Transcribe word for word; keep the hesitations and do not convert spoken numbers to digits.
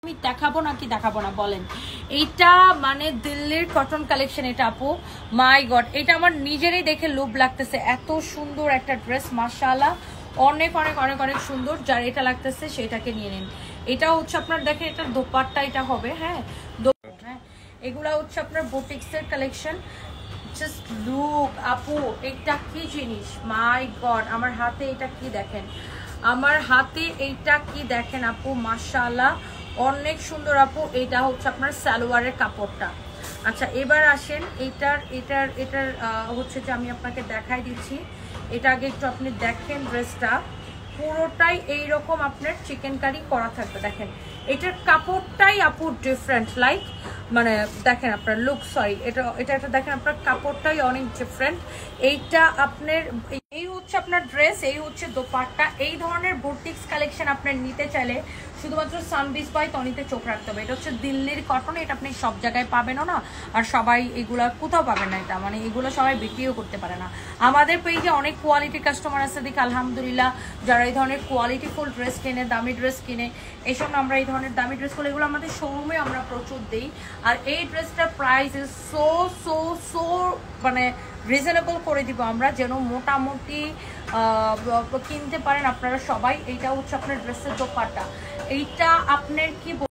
দেখাবো নাকি দেখাবো না বলেন? এইটা মানে দিল্লির কটন কালেকশন। এটা আপু মাই গড, এটা আমার নিজেরই দেখে লোভ লাগতেছে, এত সুন্দর একটা ড্রেস মাশাআল্লাহ, অনেক অনেক অনেক অনেক সুন্দর। যার এটা লাগতেছে সেটাকে নিয়ে নিন। এটা হচ্ছে আপনার দেখেন এটার দোপাট্টা এটা হবে, হ্যাঁ হ্যাঁ এগুলা হচ্ছে আপনার বুটিক্সের কালেকশন। জাস্ট লুক আপু, এটা কি জিনিস, মাই গড। আমার হাতে এটা কি দেখেন, আমার হাতে এইটা কি দেখেন আপু, মাশাআল্লাহ অনেক সুন্দর আপু। এটা হচ্ছে আপনার সালোয়ারের কাপড়টা। আচ্ছা এবার আসেন এটার এটার এটার হচ্ছে যে আমি আপনাকে দেখাই দিচ্ছি। এটা আগে একটু আপনি দেখেন, ড্রেসটা পুরোটাই এইরকম আপনার চিকেন কারি করা থাকবে। দেখেন এটার কাপড়টাই আপু ডিফারেন্ট, লাইক মানে দেখেন আপনার লুক, সরি এটা এটা এটা দেখেন আপনার কাপড়টাই অনেক ডিফারেন্ট। এইটা আপনার এই হচ্ছে আপনার ড্রেস, এই হচ্ছে দোপাট্টা। এই ধরনের বুটিক্স কালেকশন আপনার নিতে চাইলে শুধুমাত্র সানবিজ বাই তনিতে চোখ রাখতে হবে। এটা হচ্ছে দিল্লির কটন, এটা আপনি সব জায়গায় পাবেনও না, আর সবাই এগুলা কোথাও পাবেন না। এটা মানে এগুলো সবাই বিক্রিও করতে পারে না। আমাদের পেজে অনেক কোয়ালিটি কাস্টমার আছে দেখি আলহামদুলিল্লাহ, যারা এই ধরনের কোয়ালিটিফুল ড্রেস কিনে, দামি ড্রেস কিনে। এইসব আমরা এই ধরনের দামি ড্রেসগুলো এগুলো আমাদের শোরুমে আমরা প্রচুর দিই। আর এই ড্রেসটার price is so so so মানে রিজনেবল করে দিব আমরা, যেন মোটামুটি কিনতে পারেন আপনারা সবাই। এইটা হচ্ছে আপনার ড্রেসের দোপাট্টা। এইটা আপনার কি